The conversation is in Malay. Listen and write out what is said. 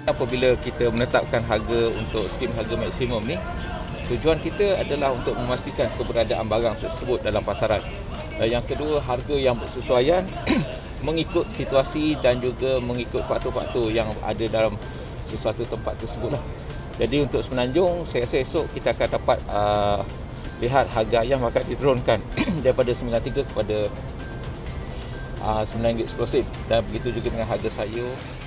Apabila kita menetapkan harga untuk skim harga maksimum ni, tujuan kita adalah untuk memastikan keberadaan barang tersebut dalam pasaran. Dan yang kedua, harga yang bersesuaian mengikut situasi dan juga mengikut faktor-faktor yang ada dalam sesuatu tempat tersebut lah. Jadi untuk Semenanjung, saya rasa esok kita akan dapat lihat harga ayam akan diturunkan daripada 93 kepada RM9.10, dan begitu juga dengan harga sayur.